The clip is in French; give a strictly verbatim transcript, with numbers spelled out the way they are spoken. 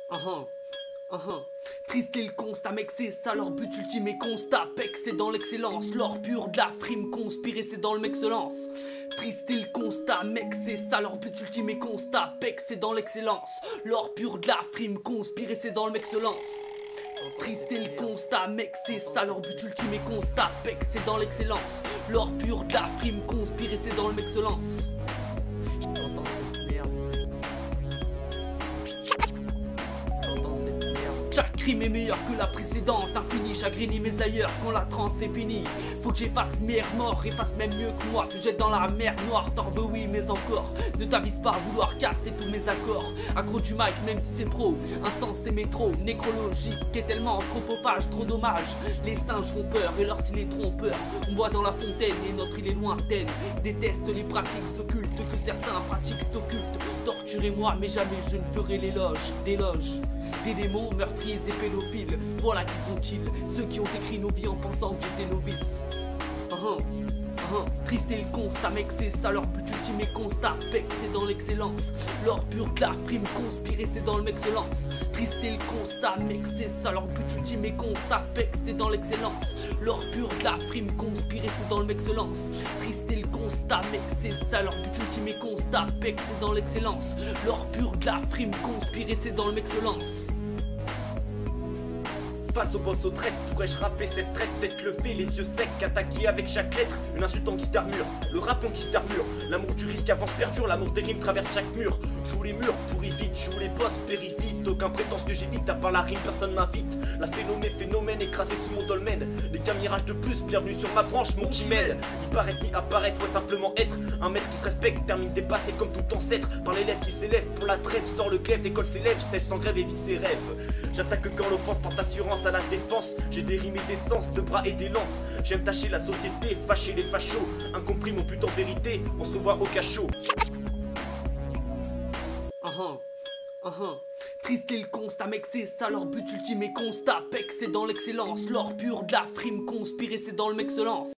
Uh-huh. Uh-huh. Triste est le constat, mec, c'est ça leur but ultime et constat. Pec, c'est dans l'excellence, l'or pur de la frime conspiré, c'est dans le mec se lance. Triste est le constat, mec, c'est ça leur but ultime et constat. Pec, c'est dans l'excellence, l'or pur de la frime conspiré, c'est dans le mec se lance. Triste est le constat, mec, c'est ça leur but ultime et constat. Pec, c'est dans l'excellence, l'or pur de la frime conspiré, c'est dans le mec se lance. J'entends cette merde. J'entends cette merde. Chaque crime est meilleur que la précédente. Infini, chagrini mes ailleurs quand la transe est finie. Faut que j'efface mes remords, efface même mieux que moi. Te jette dans la mer noire, torbe oui mais encore. Ne t'avise pas à vouloir casser tous mes accords. Accro du mic même si c'est pro, insensé mais trop nécrologique est tellement anthropophage, trop dommage. Les singes font peur et leur style est trompeur. On boit dans la fontaine et notre île est lointaine. Déteste les pratiques occultes que certains pratiquent occultes. Torturez-moi mais jamais je ne ferai l'éloge d'éloges. Des démons meurtriers et pédophiles, voilà qui sont-ils, ceux qui ont écrit nos vies en pensant que j'étais novice. Uh-huh. Uh-huh. Triste est le constat, mec, c'est ça leur but ultime et constat. Pec, c'est dans l'excellence, l'or pur de la frime conspiré, c'est dans le mec se lance. Triste est le constat, mec, c'est ça leur but ultime et constat. Pec, c'est dans l'excellence, l'or pur de la frime conspiré, c'est dans le mec se lance. Triste est le constat, mec, c'est ça leur but ultime et constat. Pec, c'est dans l'excellence, l'or pur de la frime conspiré, c'est dans le mec se lance. Face au boss aux traites, pourrais-je rapper cette traite, tête levée, les yeux secs, attaquer avec chaque lettre, une insulte en guitare mûre, le rap en guitare mûre, l'amour du risque avance perdure, l'amour des rimes traverse chaque mur, joue les murs, pourris vite, joue les boss, péris vite, aucun prétence que j'évite, à part la rime, personne m'invite, la phénomène, phénomène, écrasé sous mon dolmen, les gars mirage de plus, bienvenue sur ma branche, mon qui mène, ni paraître ni apparaître, ouais simplement être, un maître qui se respecte, termine dépassé comme tout ancêtre, par l'élève qui s'élève, pour la trêve, sort le glaive, d'école s'élève, sèche sans grève et vit ses rêves. J'attaque quand l'offense porte assurance à la défense. J'ai des rimes et des sens, deux bras et des lances. J'aime tâcher la société, fâcher les fachos. Incompris mon putain de vérité, on se revoit au cachot. Uh-huh. Uh-huh. Triste est le constat, mec, c'est ça leur but ultime et constat. Pec, c'est dans l'excellence, l'or pur de la frime conspiré, c'est dans le mec se lance.